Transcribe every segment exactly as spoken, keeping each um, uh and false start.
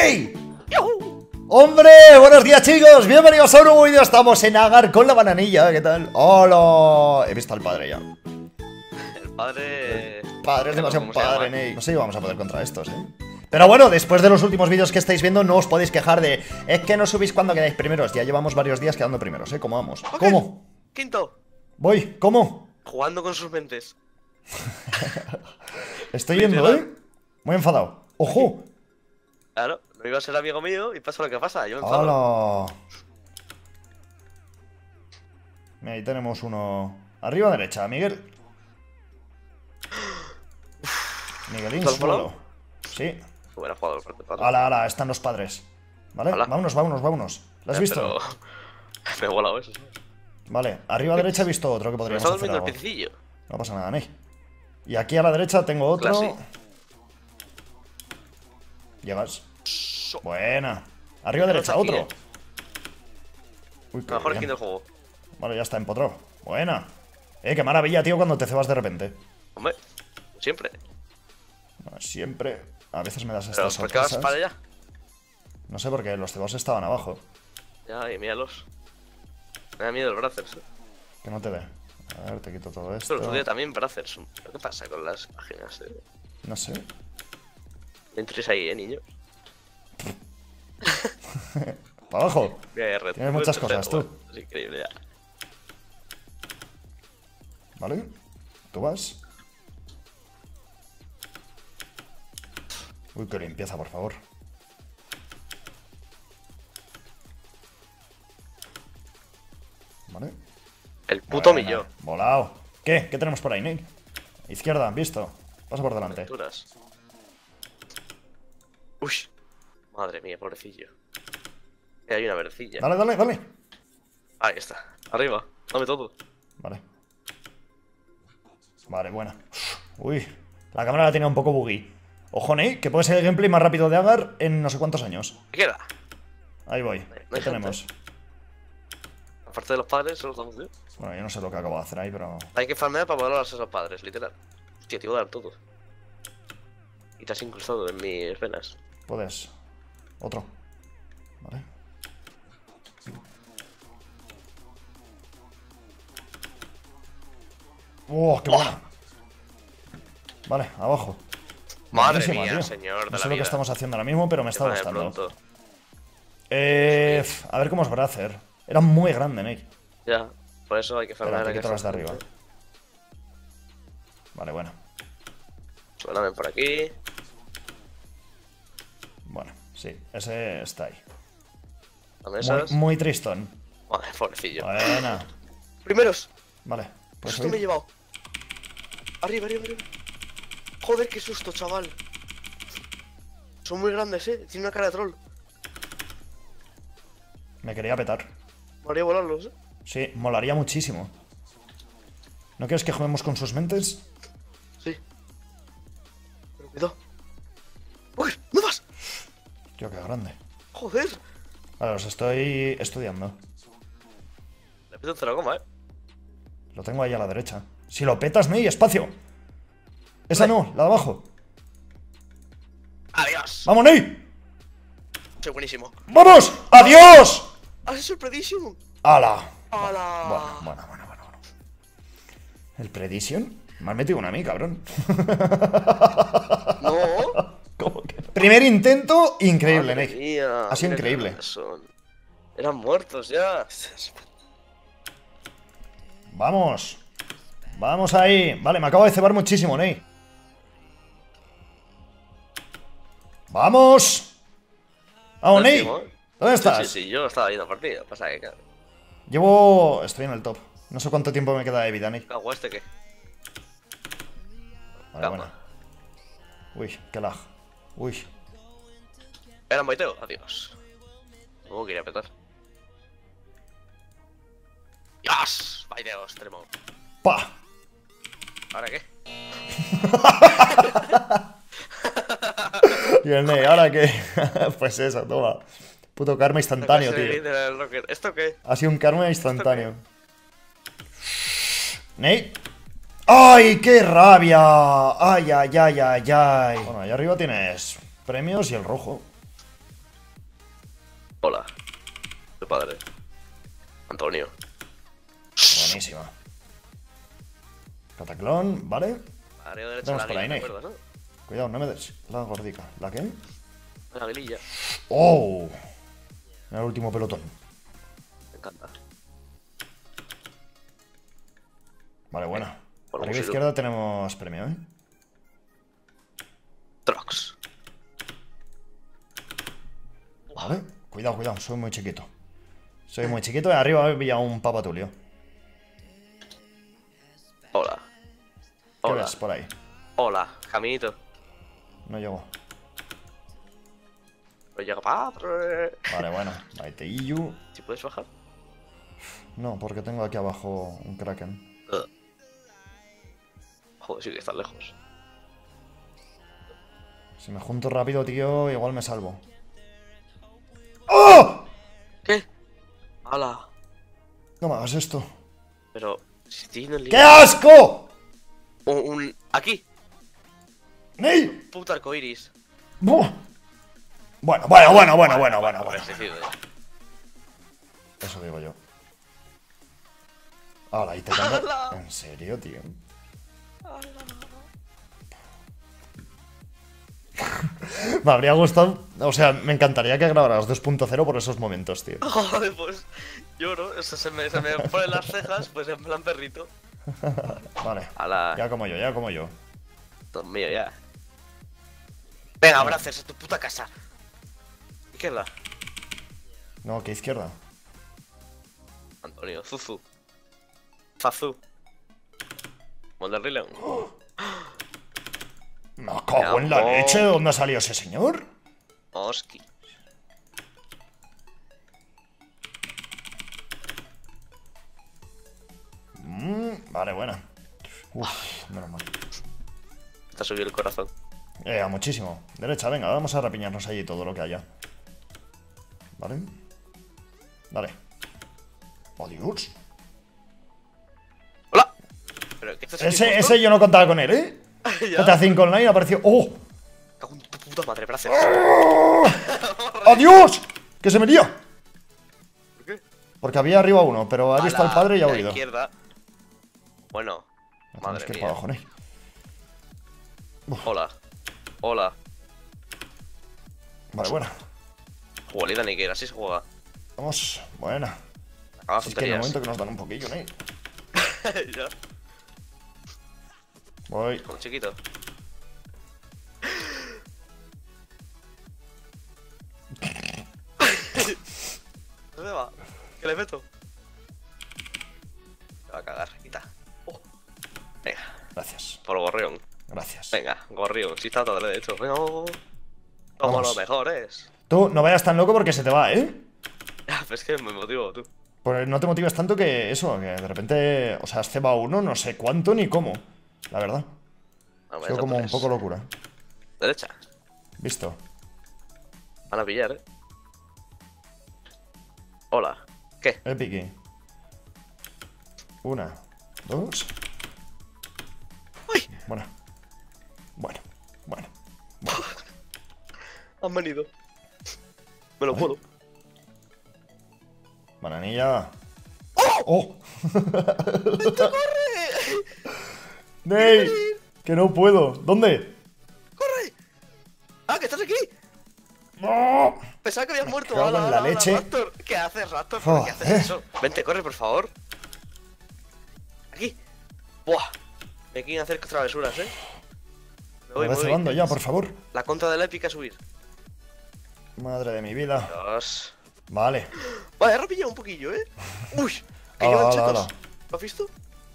¡Ney! ¡Hombre! Buenos días, chicos. Bienvenidos a un nuevo vídeo. Estamos en Agar con la bananilla. ¿Qué tal? ¡Hola! He visto al padre ya. El padre... El padre es demasiado padre, Ney. No sé si vamos a poder contra estos, ¿eh? Pero bueno, después de los últimos vídeos que estáis viendo, no os podéis quejar de... Es que no subís cuando quedáis primeros. Ya llevamos varios días quedando primeros, ¿eh? ¿Cómo vamos? Okay. ¿Cómo? Quinto. Voy. ¿Cómo? Jugando con sus mentes. Estoy yendo, ¿eh? Muy enfadado. ¡Ojo! Claro, no iba a ser amigo mío y pasa lo que pasa. Yo me enfado. ¡Hala! Mira, ahí tenemos uno... Arriba a derecha, Miguel. Miguelín solo. Sí. Buena jugada por parte de ¡Hala, hala! Están los padres. ¿Vale? Hala. Vámonos, vámonos, vámonos. ¿Lo has Eh, visto? Pero... Me he volado eso, ¿sabes? Vale, arriba a derecha he visto otro que Me podríamos está hacer durmiendo el algo. piecillo. No pasa nada, Ney. Y aquí a la derecha tengo otro. Clase. Llegas. So- Buena. Arriba a derecha, Aquí, otro. eh. Uy, qué Mejor bien. skin del juego. Vale, ya está, empotrado. Buena. Eh, qué maravilla, tío, cuando te cebas de repente. Hombre, siempre. Bueno, siempre. A veces me das Pero estas ¿por qué vas sorpresas. para allá? No sé, porque los cebados estaban abajo. Ya, y míralos. Me da miedo el Brazzers, eh. Que no te ve. A ver, te quito todo esto. Pero el otro día también Brazzers. ¿Pero qué pasa con las páginas? Eh? No sé. No entres ahí, eh, niño. Para abajo. Mira, red. Tienes muchas cosas, tú. Bueno, es increíble ya. ¿Vale? ¿Tú vas? Uy, qué limpieza, por favor. Vale. El puto Buena. millón. Volado. ¿Qué? ¿Qué tenemos por ahí, Nick? Izquierda, visto. Pasa por delante. Aventuras. Uy. Madre mía, pobrecillo. Eh, hay una vercilla. Dale, dale, dale. Ahí está. Arriba. Dame todo. Vale. Vale, buena. Uy. La cámara la tenía un poco buggy. Ojo, Ney, que puede ser el gameplay más rápido de Agar en no sé cuántos años. ¿Qué queda? Ahí voy. No hay ¿Qué gente. tenemos? Aparte de los padres, solo estamos yo. Bueno, yo no sé lo que acabo de hacer ahí, pero... Hay que farmear para poder a los padres, literal. Hostia, te iba a dar todo. Y te has incrustado en mis venas. Puedes. Otro. Vale. ¡Oh, qué buena! Vale, abajo. Madre Buenísima, mía, tío. señor de No la sé lo que vida. estamos haciendo ahora mismo, pero me está Vale, gustando. pronto. Eh, f- a ver cómo os va a hacer. Era muy grande, Nick. Ya, por eso hay que Espera, farmear. te hay que quito las de hacer- arriba. Vale, bueno. Suéname por aquí. Bueno, sí, ese está ahí. Dame Muy, esas. muy tristón. Madre, pobrecillo. Buena. Primeros. Vale. ¿Qué Pues susto me he llevado? Arriba, arriba, arriba. Joder, qué susto, chaval. Son muy grandes, eh. Tiene una cara de troll. me quería petar. Me haría volarlos, eh. Sí, molaría muchísimo. ¿No quieres que juguemos con sus mentes? Sí. Pero cuidado. ¡Uy! ¡No vas! Tío, qué grande. Joder. Vale, los estoy estudiando. Le meto un cero coma, eh. Lo tengo ahí a la derecha. Si lo petas, Ney, espacio. Esa Vale. no, la de abajo. ¡Adiós! ¡Vamos, Ney! Soy buenísimo. ¡Vamos! ¡Adiós! ¡Has hecho el Prediction! ¡Hala! ¡Hala! Bueno, bueno, bueno, bueno, bueno. ¿El Prediction? Me has metido una a mí, cabrón. ¡No! ¿Cómo que no? Primer intento, increíble, Madre Ney. mía, Ha sido mira qué increíble. grandes son. Eran muertos ya. Vamos. Vamos ahí. Vale, me acabo de cebar muchísimo, Ney. ¡Vamos! ¡Vamos, Ney! Último, ¿eh? ¿Dónde Sí, estás? sí, sí, yo estaba viendo partido. Pasa que, claro. Llevo... Estoy en el top. No sé cuánto tiempo me queda de vida, Ney. Cago este que. Vale, Calma. bueno. Uy, qué lag. Uy. Era un baiteo. Adiós. Oh, quería petar. ¡Dios! Baiteo extremo. ¡Pa! ¿Ahora qué? Y el Ney, ¿ahora qué? Pues eso, toma. Puto karma instantáneo, Ese tío. líder del rocker. ¿Esto qué? Ha sido un karma instantáneo. Ney. ¡Ay, qué rabia! ¡Ay, ay, ay, ay, ay! Bueno, ahí arriba tienes premios y el rojo. Hola. Tu padre. Antonio. Buenísima. Cataclón, ¿vale? Área derecha Vamos la por ahí, aguila, ¿te Ney. acuerdas, no? Cuidado, no me des la gordica. ¿La qué? La aguililla. ¡Oh! Era el último pelotón. Me encanta. Vale, bueno. Por Arriba a un izquierda tenemos premio, ¿eh? Trucks. Vale. Cuidado, cuidado. Soy muy chiquito. Soy muy chiquito y arriba había un papatulio. Hola. ¿Qué Hola. ves por ahí? Hola. Caminito. No llego. No llega padre. Vale, bueno. Baiteillu. ¿Si puedes bajar? No, porque tengo aquí abajo un kraken. Uh. Joder, sí que estás lejos. Si me junto rápido, tío, igual me salvo. ¡Oh! ¿Qué? ¡Hala! No me hagas esto. Pero, si tiene el ¡Qué asco! Un, un... Aquí. ¡Ney! Puto arcoiris. ¡Buah! Bueno, bueno, bueno, bueno, bueno, bueno, bueno. Eso digo yo. Ahora, ahí te tengo. ¿En serio, tío? Me habría gustado. O sea, me encantaría que grabaras dos punto cero por esos momentos, tío. Joder, pues lloro. Eso se me, se me ponen las cejas, pues en plan perrito. Vale. Ala. Ya como yo, ya como yo. Todo mío ya. Venga, abrazos a tu puta casa. Izquierda. No, que izquierda. Antonio, Zuzu. Fazu. Monderrileon. Me cago en la leche. ¿De dónde ha salido ese señor? Oski. Mm, vale, buena. Uf, menos mal. Te ha subido el corazón. Eh, a muchísimo. Derecha, venga, vamos a rapiñarnos allí todo lo que haya. Vale. Vale. ¡Oh, Dios! ¡Hola! ¿Pero qué estás Ese, ese yo no contaba con él, ¿eh? G T A cinco Online apareció. ¡Oh! Cago en tu puta madre, gracias. ¡Oh! ¡Adiós! ¡Que se me lía! ¿Por qué? Porque había arriba uno, pero ha visto al padre y ha a la huido. izquierda. Bueno. Tenemos Madre que ir mía. para abajo, ¿eh? Hola. Hola. Vale, bueno. Jugalida ni que era, así se juega. Vamos. Buena. Acaba Si es que en el tonterías. momento que nos dan un poquillo, ¿eh? Ya. Voy. Como chiquito. ¿Dónde va? ¿Qué le meto? Me va a cagar, quita. Oh. Venga, Gracias. por gorrión. Gracias. Venga, gorrión, si está todo derecho. Venga, somos Vamos. los mejores. Tú no vayas tan loco porque se te va, ¿eh? Es que me motivo, tú. Pues no te motives tanto que eso, que de repente. O sea, has cebado uno, no sé cuánto ni cómo. La verdad. Ah, Ha vaya sido como un tres. poco locura. Derecha. Visto. Van a pillar, eh. Hola. ¿Qué? Epic. Una. Dos. ¡Uy! Bueno. Bueno. Bueno. Han venido. Me lo Ay. puedo. Bananilla. ¡Oh! ¡Corre! ¡Ney! Que no puedo. ¿Dónde? ¡Corre! ¡Ah, que estás aquí! ¡No! Pensaba que habías muerto. cago en Ala, la ala, ala, leche. Raptor. ¿Qué haces, Raptor? ¿Por qué Joder. haces eso? Vente, corre, por favor. Aquí. Buah. Me quieren hacer travesuras, eh. Me voy, Me me voy voy. cebando ya, por favor. La contra de la épica a subir. Madre de mi vida. Dios. Vale. Vale, he rapillado un poquillo, eh. Uy. Que Ala, llevan ala, chetos. ala. ¿Lo has visto?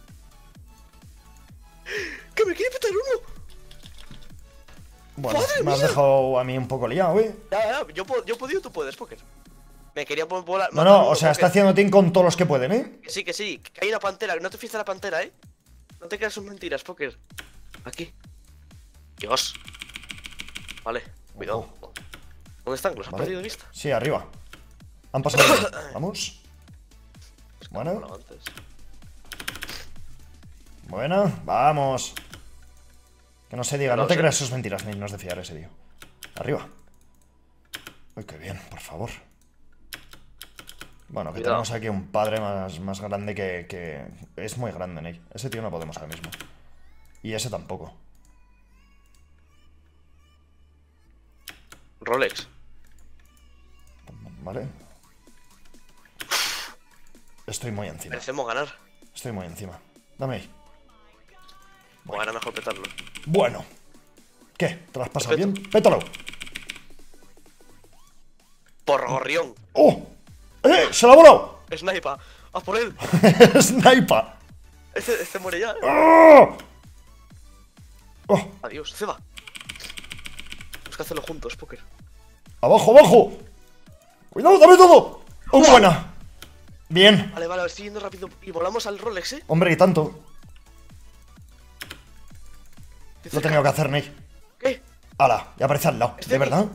¡Que me quiere petar uno! Bueno, ¡Madre me has mía! dejado a mí un poco liado, ¿eh? Ya, ya, yo, puedo- yo he podido, tú puedes, Poker. Me quería po- volar. No, matar no, uno, o sea, está Poker. haciendo team con todos los que pueden, ¿eh? Que sí, que sí, que hay una pantera, que no te fíes de la pantera, eh. No te creas sus mentiras, Poker. Aquí. Dios. Vale, cuidado. Ojo. ¿Dónde están? ¿Los has Vale. perdido de vista? Sí, arriba. Han pasado. Vamos. Bueno. Bueno, antes. Bueno, vamos. Que no se diga, No no te sé. creas sus mentiras, ni no es de fiar ese tío. Arriba. Uy, qué bien, por favor. Bueno, que Cuidado. tenemos aquí un padre más, más grande que, que... Es muy grande, Ney. Ese tío no podemos ahora mismo. Y ese tampoco. Rolex. Vale. Estoy muy encima. Merecemos ganar. Estoy muy encima. Dame ahí. O ahora mejor petarlo. Bueno. ¿Qué? ¿Te lo has pasado Perfecto. bien? ¡Pétalo! Por gorrión. ¡Oh! ¡Eh! ¡Se la ha volado! Sniper. ¡A por él! ¡Sniper! Este, este muere ya. ¡Oh! ¡Oh! Adiós, se va. Tenemos que hacerlo juntos, Poker. ¡Abajo, abajo! ¡Cuidado, dame todo! ¡Oh, buena! Bien. Vale, vale, estoy yendo rápido. Y volamos al Rolex, ¿eh? Hombre, y tanto. Estoy Lo he cerca. tenido que hacer, Ney. ¿Qué? ¡Hala! Ya aparece al lado. Estoy ¿De aquí. verdad?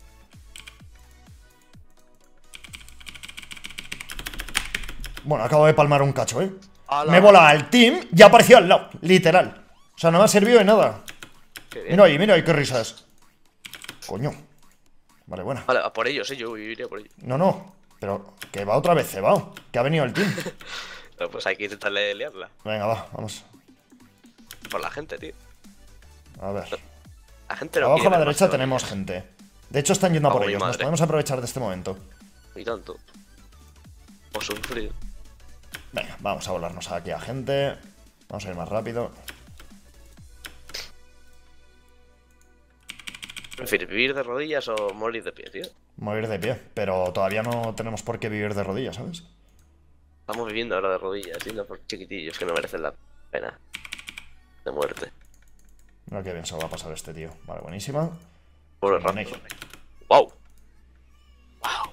Bueno, acabo de palmar un cacho, ¿eh? Ala. Me vola al team y apareció al lado. Literal. O sea, no me ha servido de nada. Qué bien. Mira ahí, mira ahí, qué risas. Coño. Vale, buena. Vale, a por ellos, ¿eh? Yo iría por ellos. No, no. Pero que va otra vez cebado. Que ha venido el team. Pero pues hay que intentarle liarla. Venga, va, vamos. Por la gente, tío. A ver. La gente no Abajo a quiere la ver derecha más tenemos gente. De hecho, están yendo a por Vamos, mi ellos. Nos madre. podemos aprovechar de este momento. Y tanto. O sufrir. Venga, vamos a volarnos aquí a gente. Vamos a ir más rápido. ¿Prefieres vivir de rodillas o morir de pie, tío? Morir de pie. Pero todavía no tenemos por qué vivir de rodillas, ¿sabes? Estamos viviendo ahora de rodillas, yendo por chiquitillos que no merecen la pena de muerte. Mira qué bien se va a pasar este tío. Vale, buenísima. Pobre Vale. rato. ¡Wow! ¡Wow!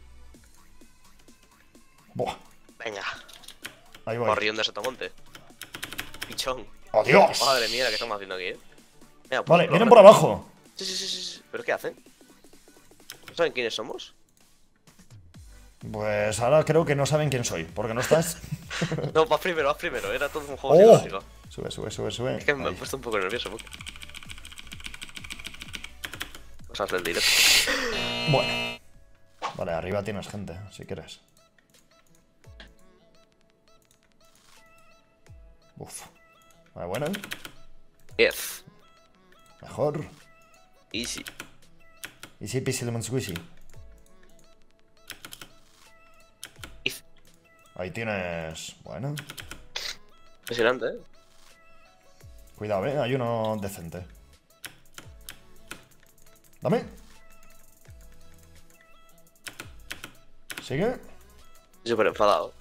Buah. Venga. Ahí voy. Gorrión de Sotomonte. Pichón. ¡Adiós! Madre mía, ¿qué estamos haciendo aquí, eh? Venga, pues, Vale, lo vienen reto. por abajo. Sí, sí, sí, sí, sí. ¿Pero qué hacen? ¿No saben quiénes somos? Pues ahora creo que no saben quién soy. Porque no estás. No, vas primero, vas primero. Era todo un juego ¡Oh! psicológico. Sube, sube, sube, sube. Es que me he Ahí. puesto un poco nervioso, porque... Cosas del directo. Bueno. Vale, arriba tienes gente, si quieres. Uf. Vale, bueno. diez. Mejor. Easy. Easy peasy lemon squeezy. Easy. Ahí tienes. Bueno. Impresionante, ¿eh? Cuidado, eh. Hay uno decente. Dame. Sigue. Estoy súper enfadado.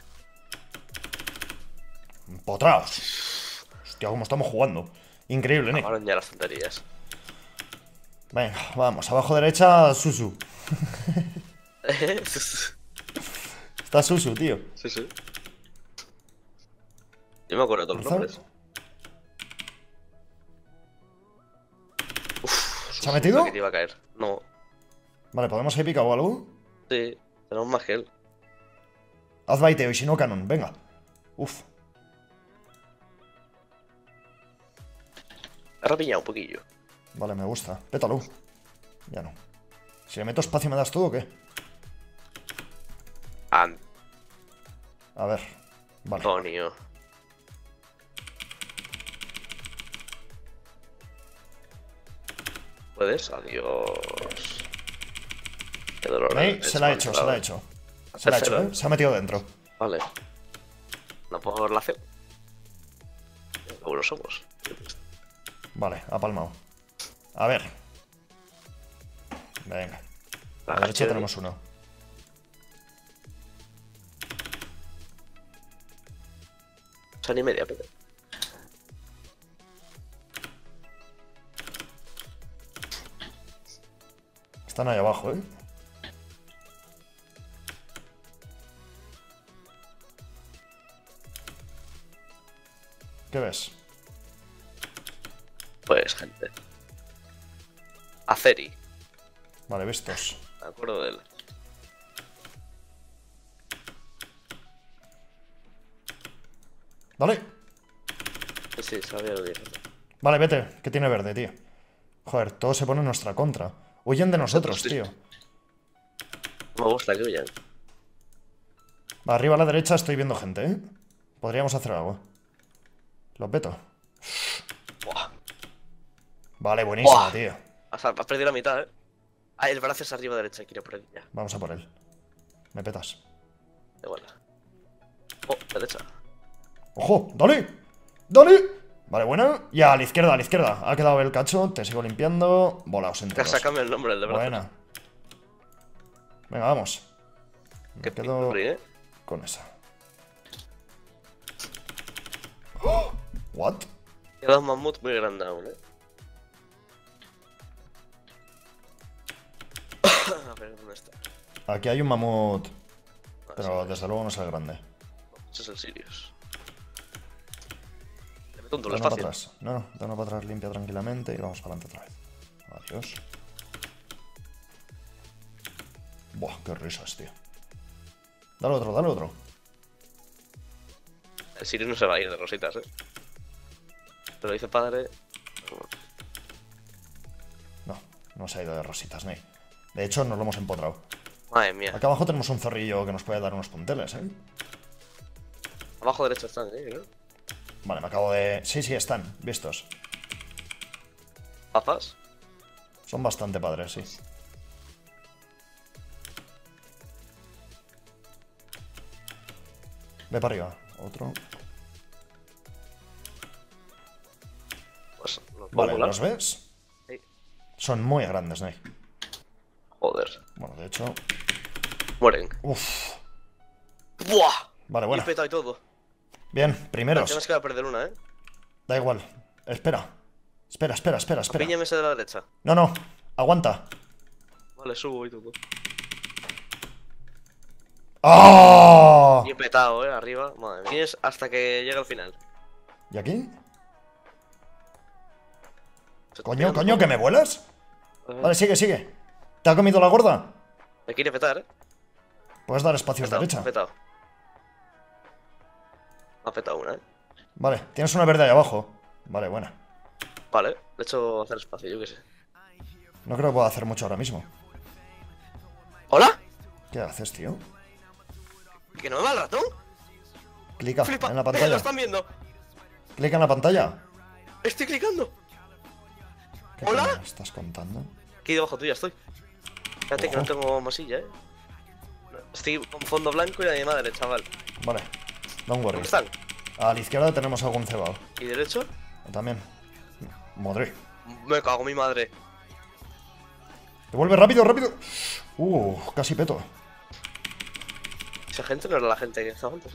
Empotraos. Hostia, cómo estamos jugando. Increíble, Nick. Acabaron ya las tonterías. Venga, vamos. Abajo derecha, Susu. Está Susu, tío. Sí, sí. Yo me acuerdo de todos los nombres. ¿Se ha metido? Que te iba a caer. No. Vale, ¿podemos ir pica o algo? Sí, tenemos más que él. Haz baiteo y si no, canon. Venga. Uf. Ha rapiñado un poquillo. Vale, me gusta. Pétalo. Ya no. Si le meto espacio, ¿me das todo o qué? A ver. Vale. Antonio. ¿Puedes? Adiós. Qué dolor. Ahí, es se la ha hecho, se la ha malvado. hecho. Se la ha hecho, Tercero. ¿eh? Se ha metido dentro. Vale. No puedo ver la acción. Qué buenos somos. Vale, ha palmado. A ver. Venga. A la La derecha gestión. tenemos uno. O sea, ni media, pero. Están ahí abajo, ¿eh? ¿Qué ves? Pues, gente. Aceri. Vale, vistos. Me acuerdo de él. Dale. Sí, sí, sabía lo que era. Vale, vete, que tiene verde, tío. Joder, todo se pone en nuestra contra. Huyen de nosotros, Sí. tío. No me gusta que huyan. Va, arriba a la derecha estoy viendo gente, ¿eh? Podríamos hacer algo. Los veto. Buah. Vale, buenísimo, Buah. tío. Has, has perdido la mitad, eh. Ah, el brazo es arriba a derecha, quiero por aquí ya. Vamos a por él. Me petas. Da igual. Oh, derecha. ¡Ojo! ¡Dale! ¡Dale! Vale, buena. Ya, a la izquierda, a la izquierda. Ha quedado el cacho. Te sigo limpiando. Volaos Te enteros. sacame el nombre, el de brazo. Buena. Venga, vamos. Me Qué quedo pinturri, eh. con esa. ¡Oh! ¿What? Queda un mamut muy grande aún, eh. A ver, ¿dónde está? Aquí hay un mamut. Ah, Pero sí, desde luego no es el grande. ese es el Sirius. Le meto un Da duelo uno para fácil. atrás. No, no, da uno para atrás, limpia tranquilamente y vamos para adelante otra vez. Adiós. Buah, qué risas, tío. Dale otro, dale otro. El Sirius no se va a ir de rositas, eh. Pero dice padre. No, no se ha ido de rositas, Ney. De hecho, nos lo hemos empotrado. Madre mía. Acá abajo tenemos un zorrillo que nos puede dar unos punteles, ¿eh? Abajo derecho están, eh. ¿no? Vale, me acabo de... Sí, sí, están, vistos. ¿Papas? Son bastante padres, sí. Ve para arriba. Otro. Pues los puedo Vale, volar. ¿los ves? Sí. Son muy grandes, Ney. Joder. Bueno, de hecho... Mueren. Uf. ¡Buah! Vale, Y bueno. he petado y todo. Bien, Tienes primeros. que va a perder una, eh. Da igual. Espera. Espera, espera, espera, espera. Píñame ese de la derecha. No, no. Aguanta. Vale, subo y todo. ¡Oh! Y he petado, eh, arriba. Madre mía. Tienes hasta que llegue al final. ¿Y aquí? Se está Coño, pegando coño, todo. ¿que me vuelas? Ajá. Vale, sigue, sigue. ¿Te ha comido la gorda? Me quiere petar, eh. Puedes dar espacios Petado, derecha. ha petado. Ha petado una, eh. Vale, tienes una verde ahí abajo. Vale, buena. Vale, le he hecho hacer espacio, yo qué sé. No creo que pueda hacer mucho ahora mismo. ¿Hola? ¿Qué haces, tío? ¿Que no me va el ratón? Clica Flipa. en la Eh, lo pantalla. están viendo. Clica en la pantalla. Estoy clicando. ¿Qué ¿Hola? coño estás contando? Aquí debajo tuya estoy. Fíjate que no Ojo. tengo masilla, eh. Estoy con fondo blanco y a mi madre, chaval. Vale, don't worry. ¿Dónde están? A la izquierda tenemos algún cebado. ¿Y derecho? También. Madre. Me cago en mi madre. Devuelve rápido, rápido. Uh, casi peto. Esa gente no era la gente que estaba antes, ¿eh?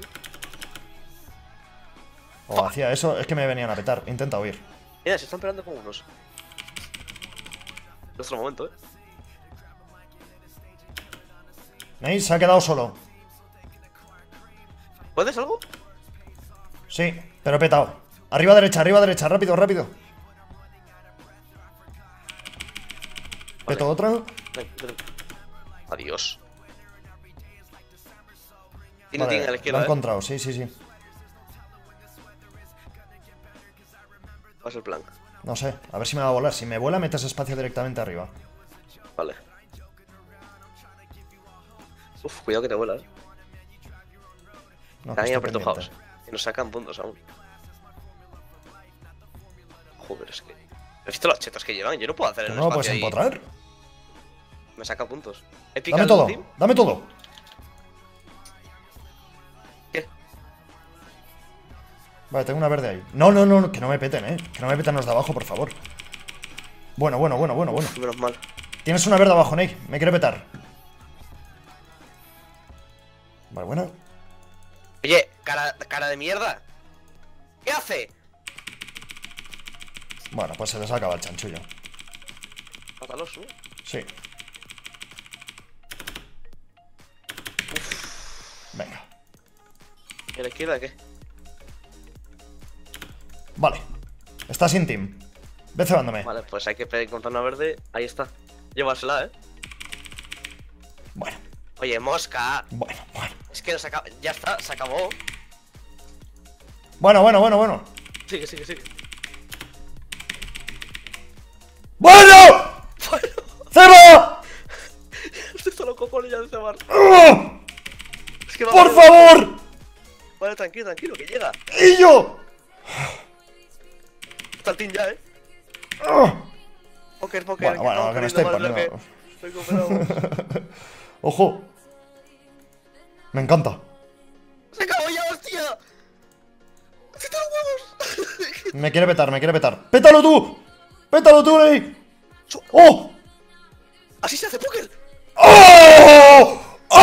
O hacía eso, es que me venían a petar. Intenta huir. Mira, se están peleando con unos. Nuestro momento, eh. Ney se ha quedado solo. ¿Puedes algo? Sí, pero he petado. Arriba derecha, arriba derecha, rápido, rápido. Peto otra. Ven, ven. Adiós. Tiene Vale, ting a la lo he izquierda, eh. encontrado, sí, sí, sí. ¿Cuál es el plan? No sé, a ver si me va a volar. Si me vuela, metes espacio directamente arriba. Vale. Uf, cuidado que te vuela, eh. No, que Están ahí estoy apretujados. pendiente. Y nos sacan puntos aún. Joder, es que... ¿Has visto las chetas que llevan? Yo no puedo hacer ¿Que el no lo puedes espacio ahí. empotrar? Me saca puntos. He Dame picado todo, el team. dame todo. ¿Qué? Vale, tengo una verde ahí. No, no, no, que no me peten, eh. Que no me peten los de abajo, por favor. Bueno, bueno, bueno, bueno, bueno. Uf, menos mal. Tienes una verde abajo, Ney. Me quiere petar. Vale, buena. Oye, cara, cara de mierda. ¿Qué hace? Bueno, pues se les acaba el chanchullo. Mátalos, ¿no? Sí. Venga. ¿Y a la izquierda qué? Vale. Está sin team. Ve cebándome. Vale, pues hay que encontrar una verde. Ahí está. Llévasela, eh. Bueno, Oye, mosca. bueno, bueno. Es que nos acaba... Ya está, se acabó. Bueno, bueno, bueno, bueno. Sigue, sigue, sigue. ¡Bueno! Bueno, ¡Ceba! estoy solo cojones ya de cebar. ¡Ah! Es que va ¡Por vale, favor! Vale, tranquilo, tranquilo, que llega. ¡Y yo! Está el team ya, eh. ¡Ah! Poker, poker. Bueno, bueno, que no estoy poniendo. ¡Ojo! Me encanta. ¡Se acabó ya, hostia! ¡Hacete los huevos! Me quiere petar, me quiere petar. ¡Pétalo tú! ¡Pétalo tú, Ley! ¡Oh! ¡Así se hace póker! ¡Oh!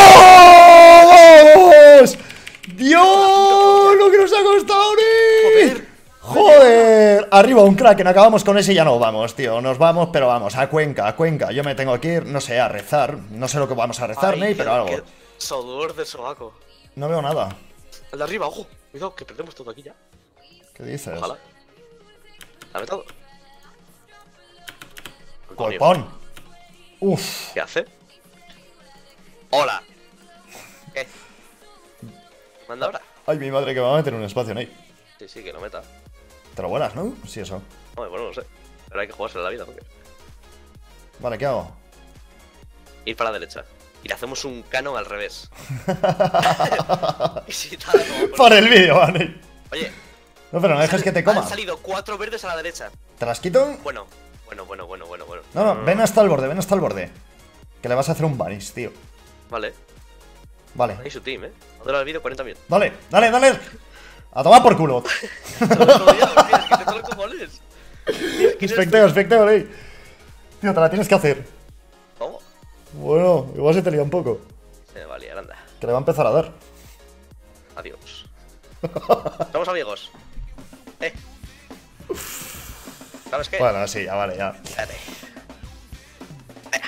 ¡Oh! ¡Vamos! ¡Dios! ¡Lo que nos ha costado, Ley! ¡Joder! ¡Joder! Arriba un Kraken, acabamos con ese y ya no vamos, tío. Nos vamos, pero vamos, a Cuenca, a Cuenca. Yo me tengo que ir, no sé, a rezar. No sé lo que vamos a rezar, Ay, Ney, qué- pero algo. qué Sudor de sobaco. No veo nada. El de arriba, ojo. Cuidado, que perdemos todo aquí ya. ¿Qué dices? Ojalá. Dame todo. Antonio, Golpón. Uf. ¿qué hace? ¡Hola! ¿Qué? ¿Manda ahora? Ay, mi madre, que me va a meter en un espacio, Ney. Sí, sí, que lo meta. Te lo vuelas, ¿no? Sí, eso. Bueno, bueno, no sé. Pero hay que jugarse la vida, ¿no? Vale, ¿qué hago? Ir para la derecha. Y le hacemos un canon al revés. Y si tal, como por- Para el vídeo, vale. Oye, No, pero no dejes que te coma. han salido cuatro verdes a la derecha. ¿Te las quito? Bueno, bueno, bueno, bueno, bueno, bueno. No, no, ven hasta el borde, ven hasta el borde. Que le vas a hacer un banish, tío. Vale, Vale. ahí su team, ¿eh? Modelo el vídeo cuarenta minutos. Dale, dale, dale. A tomar por culo. Especteo, especteo, Ley. Tío, te la tienes que hacer. ¿Cómo? Bueno, igual se te lía un poco. Se me valía, anda. Que le va a empezar a dar. Adiós. Somos amigos. Eh. ¿Sabes qué? Bueno, sí, ya vale, ya. Espérate. Venga.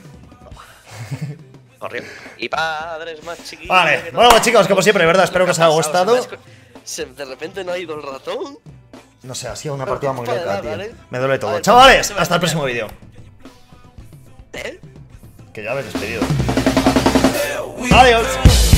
Corrió. Y padres más chiquitos. Vale, que no- bueno, pues, chicos, como siempre, ¿verdad? Espero que os haya ¿Qué ha pasado? gustado. Se me ha esco- se- De repente no ha ido el ratón. No sé, ha sido una Pero partida qué muy padre, loca, tío. ¿vale? Me duele todo. Vale, Chavales, se me hasta el va. próximo vídeo. ¿Eh? Que ya habéis despedido. Adiós.